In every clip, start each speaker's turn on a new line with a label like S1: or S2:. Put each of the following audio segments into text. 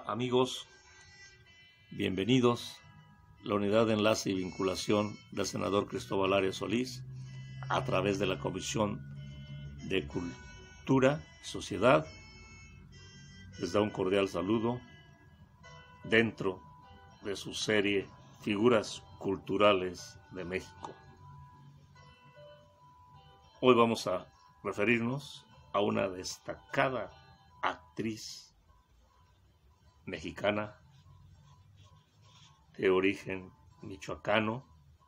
S1: Amigos, bienvenidos. La unidad de enlace y vinculación del senador Cristóbal Arias Solís a través de la Comisión de Cultura y Sociedad les da un cordial saludo dentro de su serie Figuras Culturales de México. Hoy vamos a referirnos a una destacada actriz mexicana de origen michoacano,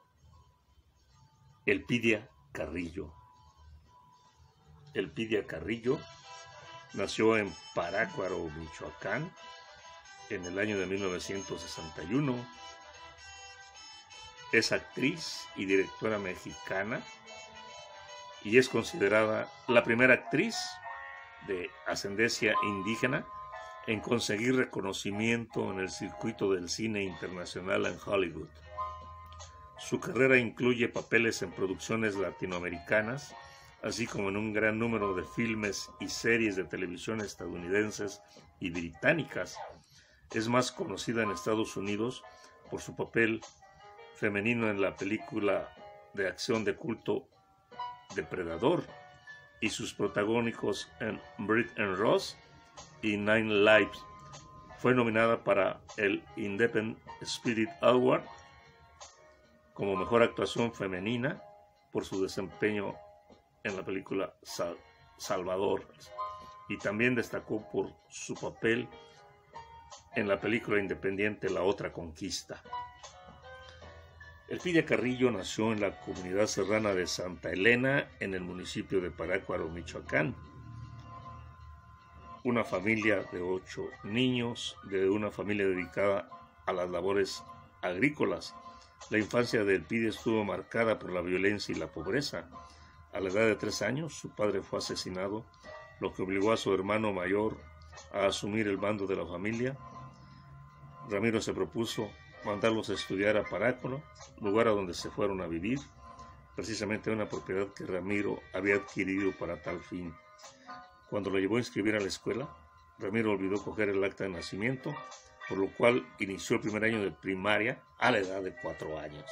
S1: Elpidia Carrillo. Elpidia Carrillo nació en Parácuaro, Michoacán, en el año de 1961. Es actriz y directora mexicana y es considerada la primera actriz de ascendencia indígena en conseguir reconocimiento en el circuito del cine internacional en Hollywood. Su carrera incluye papeles en producciones latinoamericanas, así como en un gran número de filmes y series de televisión estadounidenses y británicas. Es más conocida en Estados Unidos por su papel femenino en la película de acción de culto Depredador y sus protagónicos en Brick and Ross y Nine Lives. Fue nominada para el Independent Spirit Award como mejor actuación femenina por su desempeño en la película Salvador, y también destacó por su papel en la película independiente La Otra Conquista. Elpidia Carrillo nació en la comunidad serrana de Santa Elena, en el municipio de Parácuaro, Michoacán. Una familia de 8 niños, de una familia dedicada a las labores agrícolas. La infancia de Elpidia estuvo marcada por la violencia y la pobreza. A la edad de 3 años, su padre fue asesinado, lo que obligó a su hermano mayor a asumir el mando de la familia. Ramiro se propuso mandarlos a estudiar a Parácuaro, lugar a donde se fueron a vivir, precisamente una propiedad que Ramiro había adquirido para tal fin. Cuando lo llevó a inscribir a la escuela, Ramiro olvidó coger el acta de nacimiento, por lo cual inició el primer año de primaria a la edad de 4 años.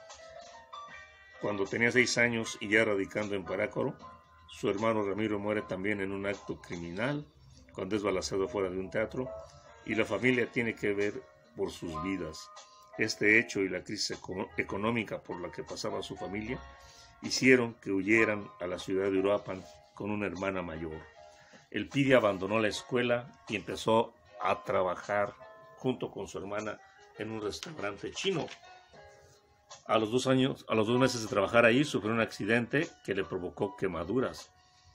S1: Cuando tenía 6 años y ya radicando en Parácuaro, su hermano Ramiro muere también en un acto criminal, cuando es balaceado fuera de un teatro, y la familia tiene que ver por sus vidas. Este hecho y la crisis económica por la que pasaba su familia hicieron que huyeran a la ciudad de Uruapan con una hermana mayor. Elpidia abandonó la escuela y empezó a trabajar junto con su hermana en un restaurante chino. A los 2 meses de trabajar ahí, sufrió un accidente que le provocó quemaduras.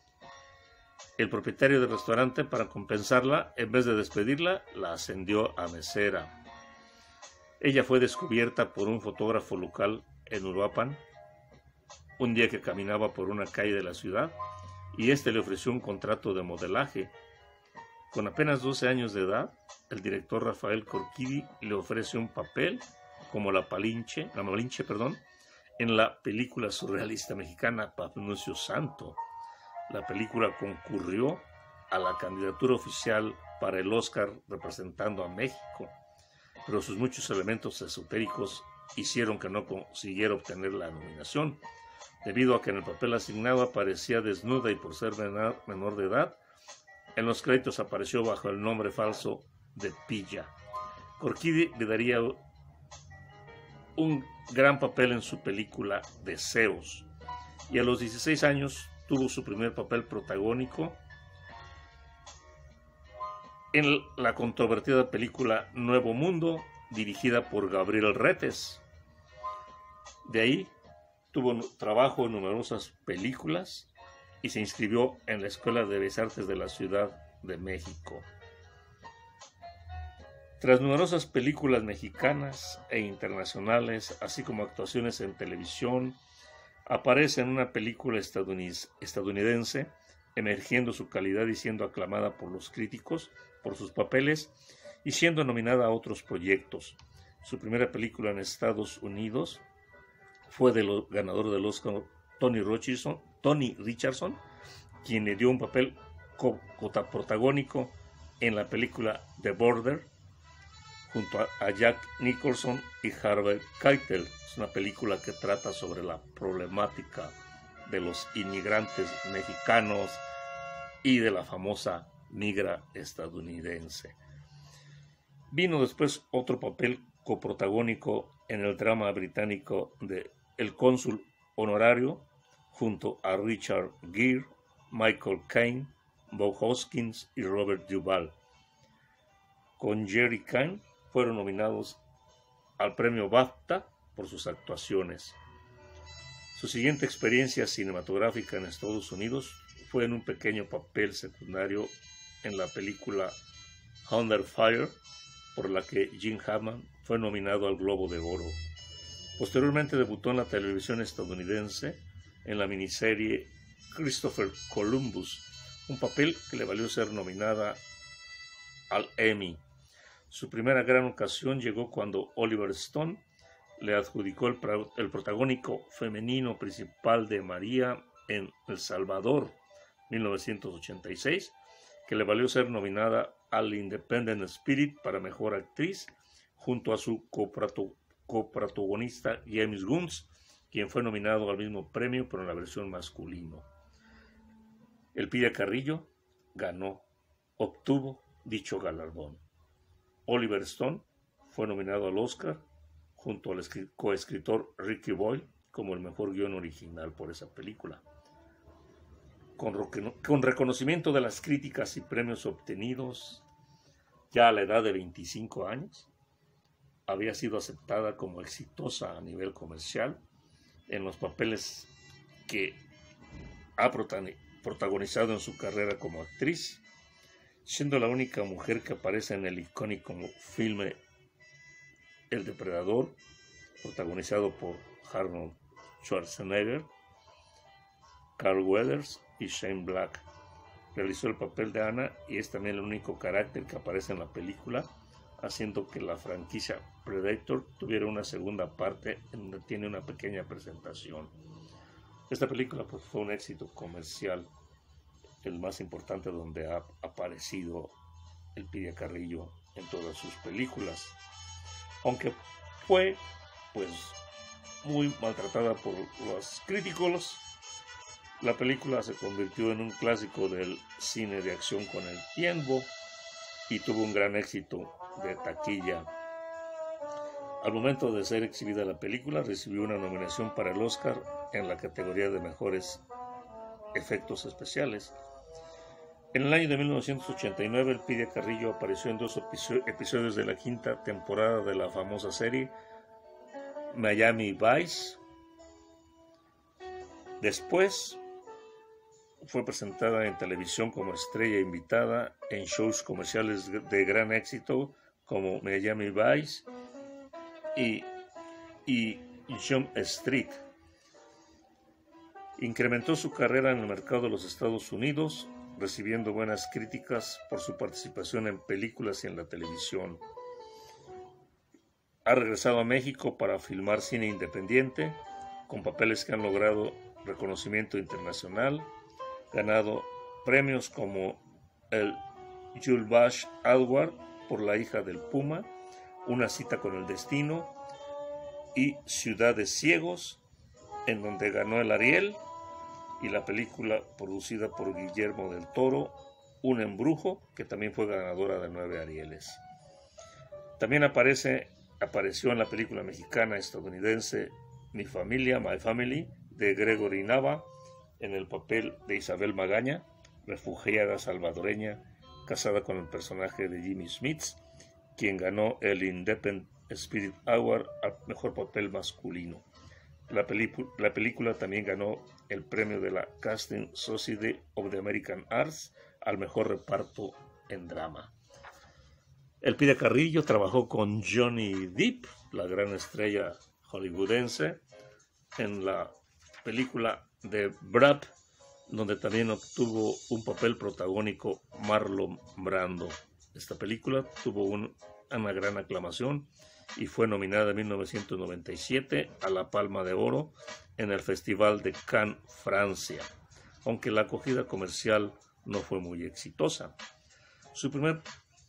S1: El propietario del restaurante, para compensarla, en vez de despedirla, la ascendió a mesera. Ella fue descubierta por un fotógrafo local en Uruapan un día que caminaba por una calle de la ciudad, y este le ofreció un contrato de modelaje. Con apenas 12 años de edad, el director Rafael Corquidi le ofrece un papel como la Malinche, en la película surrealista mexicana Papnucio Santo. La película concurrió a la candidatura oficial para el Oscar representando a México, pero sus muchos elementos esotéricos hicieron que no consiguiera obtener la nominación, debido a que en el papel asignado aparecía desnuda y por ser menor de edad, en los créditos apareció bajo el nombre falso de Pilla. Corquidi le daría un gran papel en su película Deseos, y a los 16 años tuvo su primer papel protagónico en la controvertida película Nuevo Mundo, dirigida por Gabriel Retes. De ahí tuvo trabajo en numerosas películas y se inscribió en la Escuela de Bellas Artes de la Ciudad de México. Tras numerosas películas mexicanas e internacionales, así como actuaciones en televisión, aparece en una película estadounidense, emergiendo su calidad y siendo aclamada por los críticos por sus papeles y siendo nominada a otros proyectos. Su primera película en Estados Unidos fue ganador del Oscar Tony Richardson, quien le dio un papel protagónico en la película The Border, junto a Jack Nicholson y Harvey Keitel. Es una película que trata sobre la problemática de los inmigrantes mexicanos y de la famosa migra estadounidense. Vino después otro papel coprotagónico en el drama británico de El cónsul honorario, junto a Richard Gere, Michael Caine, Bob Hoskins y Robert Duvall. Con Jerry Cane fueron nominados al premio BAFTA por sus actuaciones. Su siguiente experiencia cinematográfica en Estados Unidos fue en un pequeño papel secundario en la película Under Fire, por la que Gene Hackman fue nominado al Globo de Oro. Posteriormente debutó en la televisión estadounidense en la miniserie Christopher Columbus, un papel que le valió ser nominada al Emmy. Su primera gran ocasión llegó cuando Oliver Stone le adjudicó el protagónico femenino principal de María en El Salvador, 1986, que le valió ser nominada al Independent Spirit para Mejor Actriz, junto a su coprotagonista James Woods, quien fue nominado al mismo premio pero en la versión masculino. Elpidia Carrillo obtuvo dicho galardón. Oliver Stone fue nominado al Oscar junto al coescritor Ricky Boyle como el mejor guión original por esa película. Con reconocimiento de las críticas y premios obtenidos, ya a la edad de 25 años, había sido aceptada como exitosa a nivel comercial en los papeles que ha protagonizado en su carrera como actriz, siendo la única mujer que aparece en el icónico filme El Depredador, protagonizado por Arnold Schwarzenegger, Carl Weathers y Shane Black. Realizó el papel de Anna y es también el único carácter que aparece en la película, haciendo que la franquicia Predator tuviera una segunda parte en donde tiene una pequeña presentación. Esta película pues, fue un éxito comercial, el más importante donde ha aparecido Elpidia Carrillo en todas sus películas, aunque fue pues muy maltratada por los críticos. La película se convirtió en un clásico del cine de acción con el tiempo y tuvo un gran éxito de taquilla. Al momento de ser exhibida la película, recibió una nominación para el Oscar en la categoría de mejores efectos especiales. En el año de 1989, Elpidia Carrillo apareció en 2 episodios de la 5ª temporada de la famosa serie Miami Vice. Después fue presentada en televisión como estrella invitada en shows comerciales de gran éxito como Miami Vice y Jump Street. Incrementó su carrera en el mercado de los Estados Unidos, recibiendo buenas críticas por su participación en películas y en la televisión. Ha regresado a México para filmar cine independiente, con papeles que han logrado reconocimiento internacional, ganado premios como el Jules Bash Award por La hija del Puma, Una cita con el destino y Ciudad de Ciegos, en donde ganó el Ariel, y la película producida por Guillermo del Toro, Un embrujo, que también fue ganadora de 9 Arieles. También apareció en la película mexicana estadounidense Mi familia, My Family, de Gregory Nava, en el papel de Isabel Magaña, refugiada salvadoreña, casada con el personaje de Jimmy Smith, quien ganó el Independent Spirit Award al mejor papel masculino. La película también ganó el premio de la Casting Society of the American Arts al mejor reparto en drama. Elpidia Carrillo trabajó con Johnny Depp, la gran estrella hollywoodense, en la película de Brad, donde también obtuvo un papel protagónico Marlon Brando. Esta película tuvo una gran aclamación y fue nominada en 1997 a la Palma de Oro en el Festival de Cannes, Francia, aunque la acogida comercial no fue muy exitosa. Su primer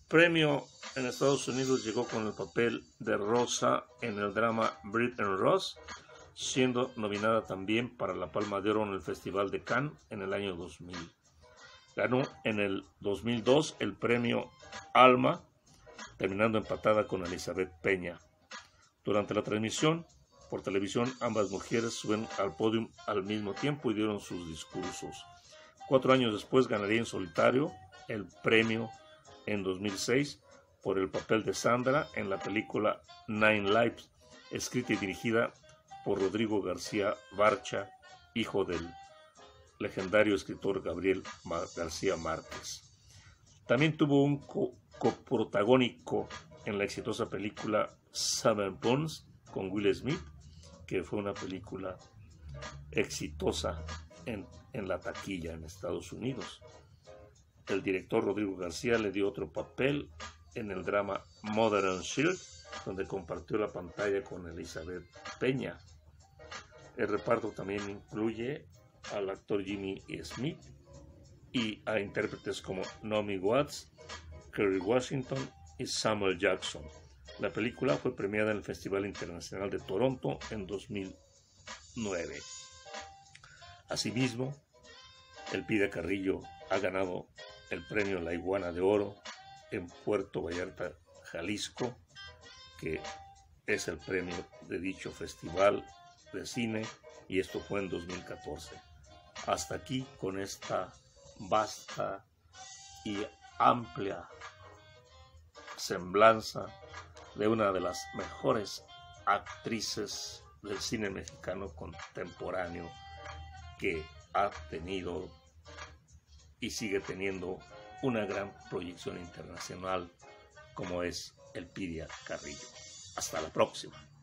S1: premio en Estados Unidos llegó con el papel de Rosa en el drama Brit and Ross, siendo nominada también para la Palma de Oro en el Festival de Cannes en el año 2000. Ganó en el 2002 el premio Alma, terminando empatada con Elizabeth Peña. Durante la transmisión por televisión, ambas mujeres suben al podio al mismo tiempo y dieron sus discursos. 4 años después ganaría en solitario el premio en 2006 por el papel de Sandra en la película Nine Lives, escrita y dirigida por Rodrigo García Barcha, hijo del legendario escritor Gabriel García Márquez. También tuvo un coprotagónico en la exitosa película Seven Bones con Will Smith, que fue una película exitosa en la taquilla en Estados Unidos. El director Rodrigo García le dio otro papel en el drama Mother and Child, donde compartió la pantalla con Elizabeth Peña. El reparto también incluye al actor Jimmy Smith y a intérpretes como Naomi Watts, Kerry Washington y Samuel Jackson. La película fue premiada en el Festival Internacional de Toronto en 2009. Asimismo, Elpidia Carrillo ha ganado el premio La Iguana de Oro en Puerto Vallarta, Jalisco, que es el premio de dicho festival de cine, y esto fue en 2014. Hasta aquí con esta vasta y amplia semblanza de una de las mejores actrices del cine mexicano contemporáneo que ha tenido y sigue teniendo una gran proyección internacional, como es Elpidia Carrillo. Hasta la próxima.